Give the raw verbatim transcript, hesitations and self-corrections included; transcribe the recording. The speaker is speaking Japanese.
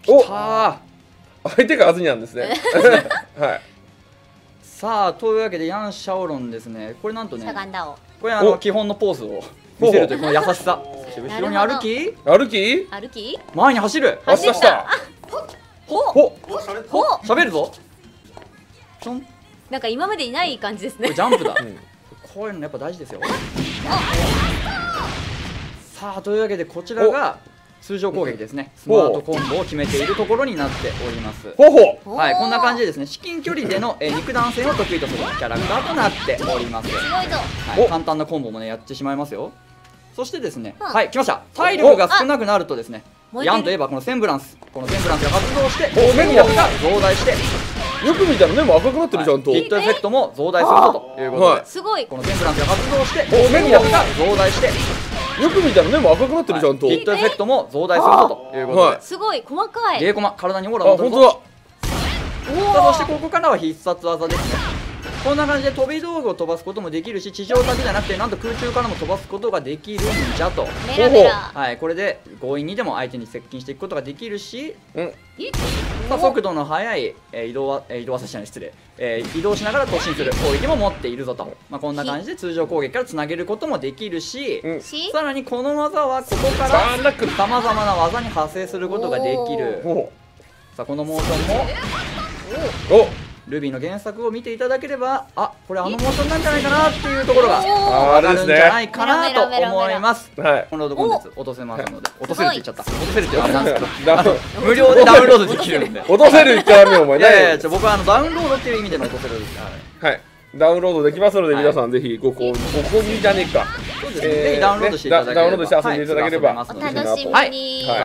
おきたー。 相手がアズニャンですね。はい。 さあというわけでヤン・シャオロンですね。これなんとね、 しゃがんだをこれあの基本のポーズを見せるというこの優しさ。そして後ろに歩き、 歩き歩き前に走る。 走ったしたほほほ喋るぞ。ちょん。 なんか今までいない感じですこれね。 ジャンプだ。 んこういうのやっぱ大事ですよ。さあというわけでこちらが通常攻撃ですね。スマートコンボを決めているところになっております。 ほほはい、こんな感じでですね、至近距離での、えー肉弾戦を得意とするキャラクターとなっております。 強いぞ。 はい、 お簡単なコンボもねやってしまいますよ。そしてですね、 うんはい来ました。体力が少なくなるとですね、 燃えてるヤンといえばこのセンブランス、このセンブランスが発動してお攻撃力が増大して、 よく見たら目も赤くなってるじゃんと。 ヒットエフェクトも増大するぞということで、 はいすごい。 このセンブランスが発動してお攻撃力が増大して、 よく見たら目も赤くなってるじゃんと。 ヒットエフェクトも増大するぞということで、 はいすごい細かい。 ゲーコマ体にオーあ、 ラを戻るぞ。 本当だ。 さあそしてここからは必殺技ですね。こんな感じで飛び道具を飛ばすこともできるし、地上だけじゃなくてなんと空中からも飛ばすことができるんじゃと。 メラメラ。 はい、これで強引にでも相手に接近していくことができるし、 うん。 さあ速度の速い、えー移動は、えー移動はさせない失礼、えー移動しながら突進する攻撃も持っているぞと、まあ、こんな感じで通常攻撃からつなげることもできるし、 うんしさらにこの技はここかバらーンナックル。 さまざまな技に派生することができる。 ほさあこのモーションもほおルビーの原作を見ていただければ、あこれあのモーションなんじゃないかなっていうところがおーわかるんじゃないかなとメラメラメラメラ思います。 はい。 このロードコンテンツ落とせますので、落とせるって言っちゃった。落とせるって言われたんですけど、 ダウン無料でダウンロードできるんで。 落とせる言ってやめよお前いやいやいや、 ね。 ちょ僕はあのダウンロードっていう意味での落とせるです。はいはい。ダウンロードできますのではい皆さんぜひご購入ご購入じゃねえか。 そうですね。 えーぜひダウンロードしていただければ、 ねダダウンロードして遊んでいただければはいすぐ遊べますのでお楽しみはいに。 はい